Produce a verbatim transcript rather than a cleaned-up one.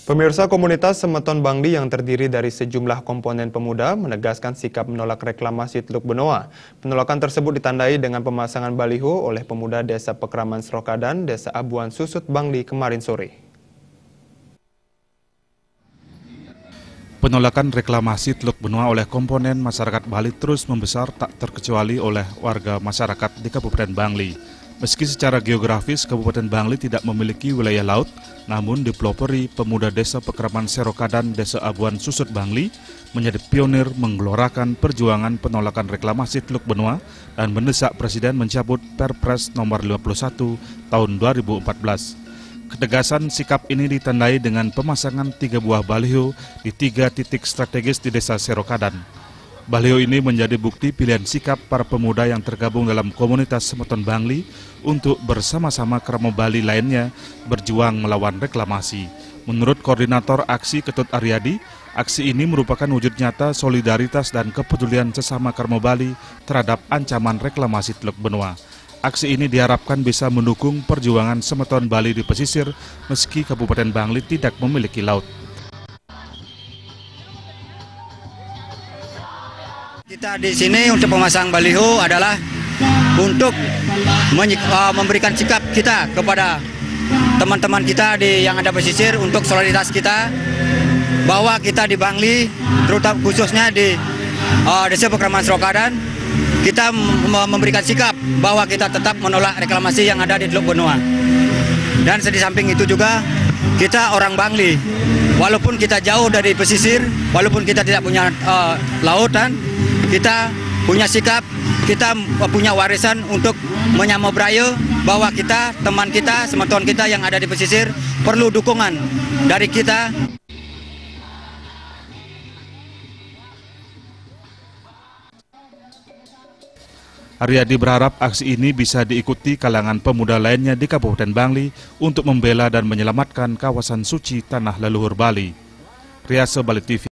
Pemirsa, komunitas Semeton Bangli yang terdiri dari sejumlah komponen pemuda menegaskan sikap menolak reklamasi Teluk Benoa. Penolakan tersebut ditandai dengan pemasangan baliho oleh pemuda Desa Pekraman Serokadan, Desa Abuan Susut Bangli kemarin sore. Penolakan reklamasi Teluk Benoa oleh komponen masyarakat Bali terus membesar, tak terkecuali oleh warga masyarakat di Kabupaten Bangli. Meski secara geografis Kabupaten Bangli tidak memiliki wilayah laut, namun dipelopori pemuda Desa Pekraman Serokadan, Desa Abuan Susut Bangli menjadi pionir menggelorakan perjuangan penolakan reklamasi Teluk Benoa dan mendesak Presiden mencabut Perpres nomor lima puluh satu tahun dua ribu empat belas. Ketegasan sikap ini ditandai dengan pemasangan tiga buah baliho di tiga titik strategis di Desa Serokadan. Baliho ini menjadi bukti pilihan sikap para pemuda yang tergabung dalam komunitas Semeton Bangli untuk bersama-sama Kramo Bali lainnya berjuang melawan reklamasi. Menurut Koordinator Aksi Ketut Aryadi, aksi ini merupakan wujud nyata solidaritas dan kepedulian sesama Kramo Bali terhadap ancaman reklamasi Teluk Benoa. Aksi ini diharapkan bisa mendukung perjuangan Semeton Bali di pesisir meski Kabupaten Bangli tidak memiliki laut. Kita di sini untuk pemasang baliho adalah untuk memberikan sikap kita kepada teman-teman kita di yang ada pesisir untuk solidaritas kita bahwa kita di Bangli, terutama khususnya di uh, Desa Pekraman Serokadan, kita memberikan sikap bahwa kita tetap menolak reklamasi yang ada di Teluk Benoa. Dan di samping itu juga kita orang Bangli, walaupun kita jauh dari pesisir, walaupun kita tidak punya uh, lautan, kita punya sikap, kita punya warisan untuk menyambut budaya bahwa kita, teman kita, semeton kita yang ada di pesisir perlu dukungan dari kita. Aryadi berharap aksi ini bisa diikuti kalangan pemuda lainnya di Kabupaten Bangli untuk membela dan menyelamatkan kawasan suci tanah leluhur Bali. Riasa Bali T V.